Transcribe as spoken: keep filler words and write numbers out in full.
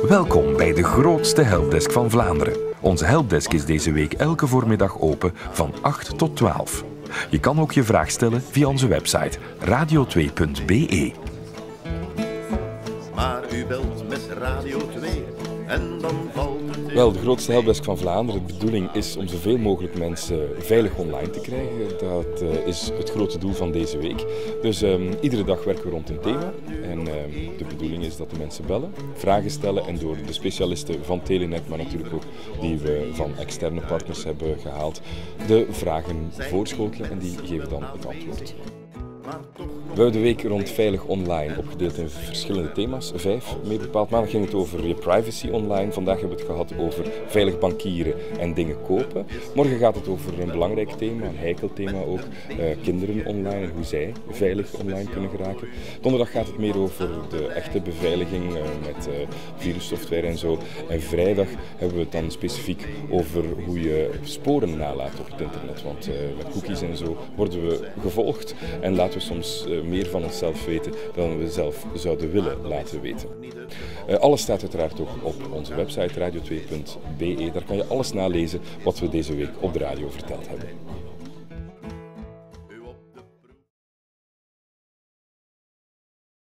Welkom bij de grootste helpdesk van Vlaanderen. Onze helpdesk is deze week elke voormiddag open van acht tot twaalf. Je kan ook je vraag stellen via onze website radio twee punt b e. Maar u belt met Radio twee en dan valt het... Wel, de grootste helpdesk van Vlaanderen. De bedoeling is om zoveel mogelijk mensen veilig online te krijgen. Dat uh, is het grote doel van deze week. Dus um, iedere dag werken we rond een thema. En uh, de bedoeling is dat de mensen bellen, vragen stellen en door de specialisten van Telenet, maar natuurlijk ook die we van externe partners hebben gehaald, de vragen voorschotelen en die geven dan het antwoord. We hebben de week rond veilig online opgedeeld in verschillende thema's, vijf meer bepaald. Maandag ging het over je privacy online, vandaag hebben we het gehad over veilig bankieren en dingen kopen. Morgen gaat het over een belangrijk thema, een heikel thema ook, uh, kinderen online en hoe zij veilig online kunnen geraken. Donderdag gaat het meer over de echte beveiliging uh, met uh, virussoftware en zo. En vrijdag hebben we het dan specifiek over hoe je sporen nalaat op het internet, want uh, met cookies en zo worden we gevolgd en laten we soms uh, meer van onszelf weten dan we zelf zouden willen laten weten. Uh, alles staat uiteraard ook op onze website radio twee punt b e. Daar kan je alles nalezen wat we deze week op de radio verteld hebben.